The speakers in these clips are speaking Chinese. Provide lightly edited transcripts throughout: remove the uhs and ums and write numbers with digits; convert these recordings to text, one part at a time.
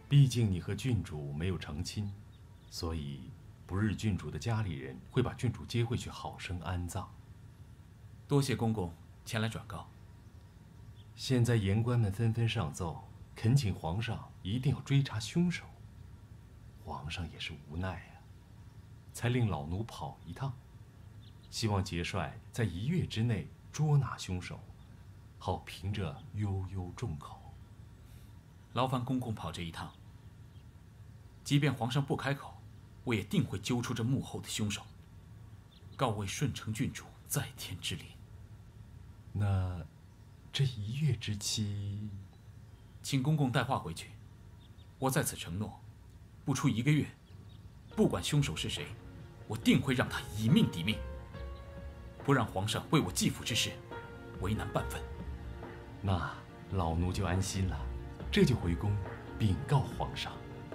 毕竟你和郡主没有成亲，所以不日郡主的家里人会把郡主接回去，好生安葬。 多谢公公前来转告。 现在言官们纷纷上奏，恳请皇上一定要追查凶手。皇上也是无奈啊，才令老奴跑一趟，希望节帅在1月之内捉拿凶手，好凭着悠悠众口。 劳烦公公跑这一趟，即便皇上不开口，我也定会揪出这幕后的凶手，告慰顺承郡主在天之灵。 那这1月之期， 请公公带话回去。我在此承诺，不出1个月，不管凶手是谁，我定会让他以命抵命，不让皇上为我继父之事为难半分。 那老奴就安心了，这就回宫禀告皇上。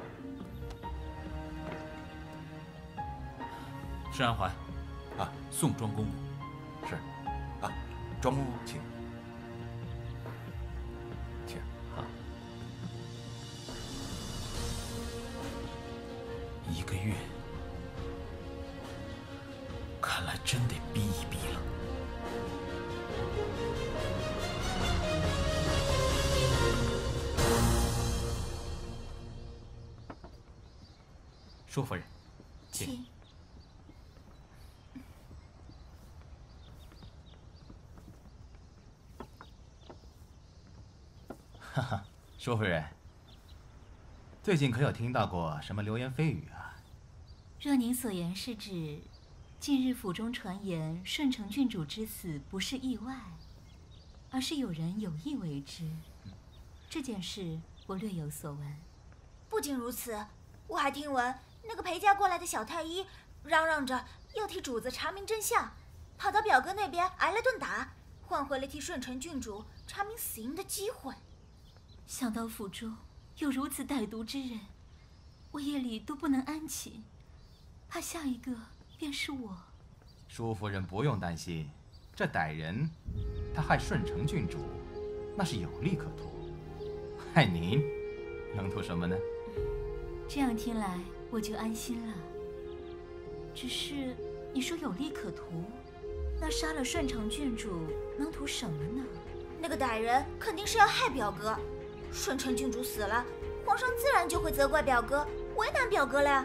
施安怀，送庄公公。 是，庄公公请。 好 ，1个月，看来真得逼一逼了。舒夫人，请。 哈哈，舒夫人，最近可有听到过什么流言蜚语啊？ 若您所言是指，近日府中传言顺承郡主之死不是意外，而是有人有意为之，这件事我略有所闻。 不仅如此，我还听闻那个陪嫁过来的小太医嚷嚷着要替主子查明真相，跑到表哥那边挨了顿打，换回了替顺承郡主查明死因的机会。 想到府中有如此歹毒之人，我夜里都不能安寝，怕下一个便是我。 舒夫人不用担心，这歹人他害顺承郡主，那是有利可图；害您，能图什么呢？ 这样听来我就安心了。只是你说有利可图，那杀了顺承郡主能图什么呢？ 那个歹人肯定是要害表哥。顺承郡主死了，皇上自然就会责怪表哥，为难表哥了呀。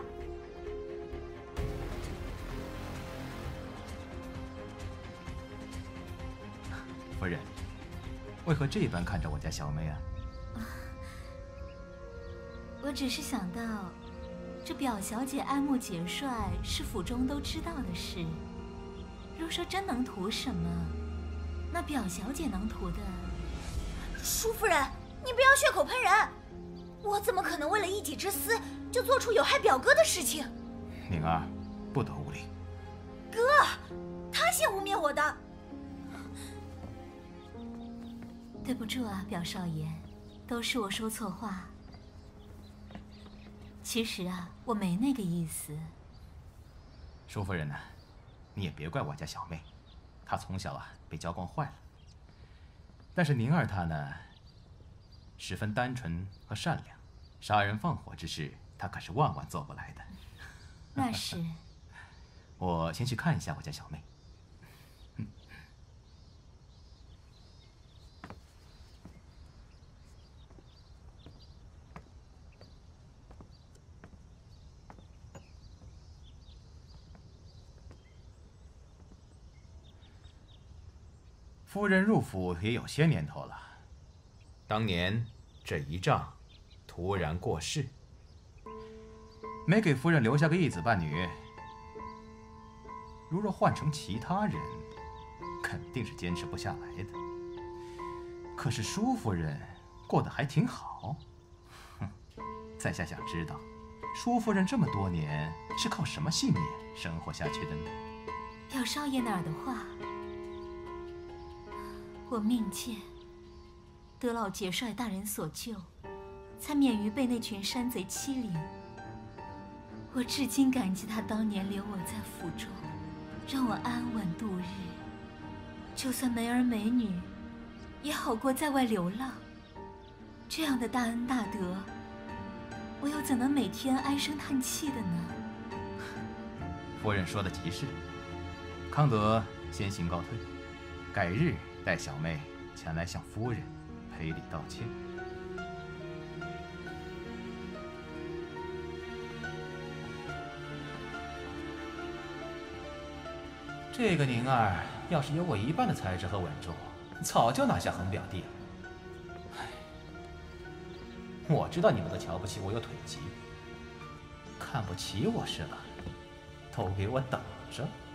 夫人，为何这般看着我家小妹啊？ 我只是想到，这表小姐爱慕节帅是府中都知道的事。若说真能图什么，那表小姐能图的…… 舒夫人，你不要血口喷人！我怎么可能为了一己之私就做出有害表哥的事情？ 宁儿，不得无礼。 哥，他先污蔑我的。 对不住啊，表少爷，都是我说错话。其实啊，我没那个意思。 舒夫人呢，你也别怪我家小妹，她从小被娇惯坏了。但是宁儿她呢，十分单纯和善良，杀人放火之事，她可是万万做不来的。 那是。 我先去看一下我家小妹。夫人入府也有些年头了，当年这一仗突然过世，没给夫人留下个一子半女。如若换成其他人，肯定是坚持不下来的。可是舒夫人过得还挺好，在下想知道，舒夫人这么多年是靠什么信念生活下去的呢？ 表少爷哪儿的话？我命贱，得老节帅大人所救，才免于被那群山贼欺凌。我至今感激他当年留我在府中，让我安稳度日。就算没儿没女，也好过在外流浪。这样的大恩大德， 怎能每天唉声叹气的呢？ 夫人说的极是。康德先行告退，改日带小妹前来向夫人赔礼道歉。这个宁儿要是有我一半的才智和稳重，早就拿下横表弟了。唉，我知道你们都瞧不起我有腿疾，看不起我是吧？都给我等着！